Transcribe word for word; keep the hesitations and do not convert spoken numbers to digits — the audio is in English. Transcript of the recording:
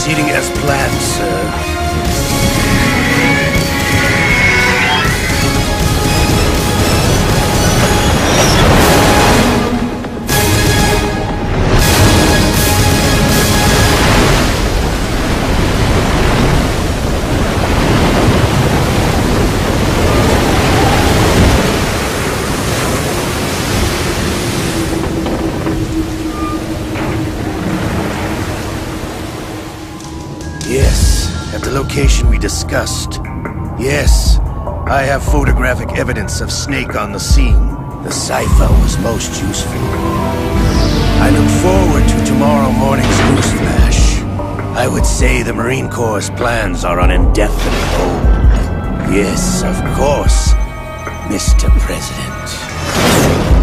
proceeding as planned, sir. Yes, at the location we discussed. Yes, I have photographic evidence of Snake on the scene. The cipher was most useful. I look forward to tomorrow morning's newsflash. I would say the Marine Corps' plans are on indefinite hold. Yes, of course, Mister President.